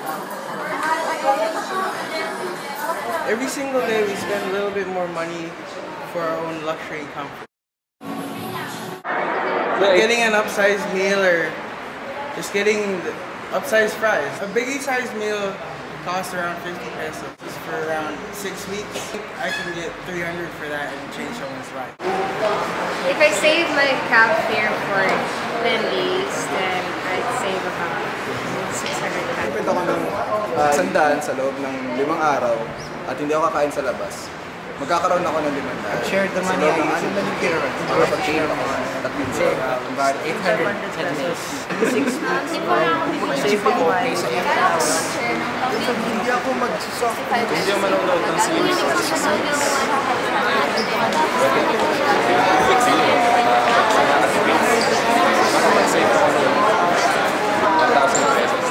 Every single day we spend a little bit more money for our own luxury and comfort. Getting an upsized meal or just getting the upsized fries. A biggie sized meal costs around 50 pesos for around 6 weeks. I can get 300 for that and change someone's life. If I save my cab fare for 10 days, then I'd save about 600 pesos. Pwede ako ng 100 sa loob ng 5 araw at hindi ako kakain sa labas. Magkakaroon ako ng 500. Share the money I use in the computer. Makapag-share ako ng 300. About 800 pesos. 6 months. Save ko sa Hindi ako mag-soft. Hindi ako manonood ng series. Para mag-save ako ng 1,000 pesos.